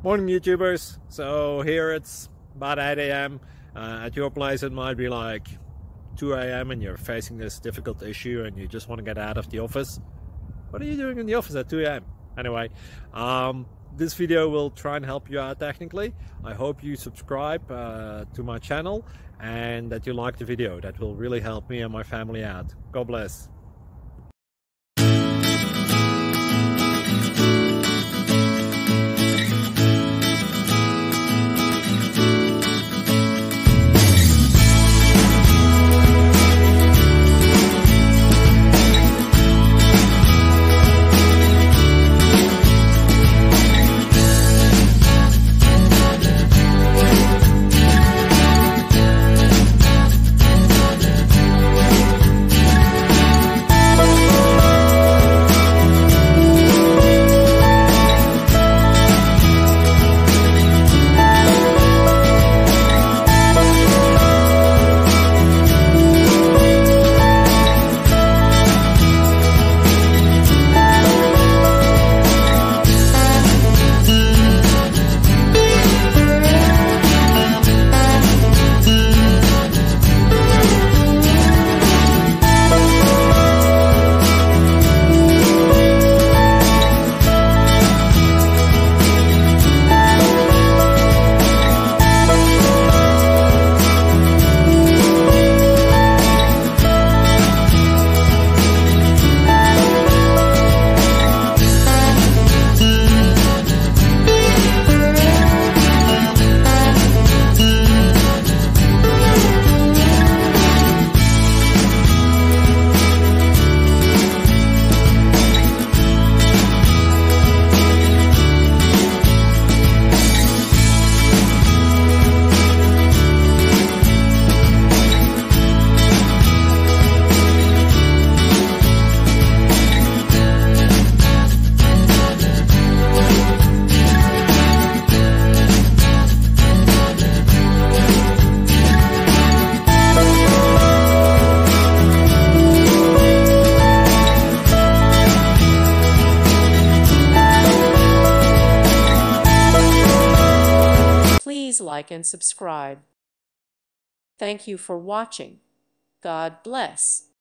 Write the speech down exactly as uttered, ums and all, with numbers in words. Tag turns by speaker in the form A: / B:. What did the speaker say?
A: Morning YouTubers. So here it's about eight A M Uh, at your place it might be like two A M and you're facing this difficult issue and you just want to get out of the office. What are you doing in the office at two A M? Anyway, um, this video will try and help you out technically. I hope you subscribe uh, to my channel and that you like the video. That will really help me and my family out. God bless.
B: Please like and subscribe. Thank you for watching. God bless.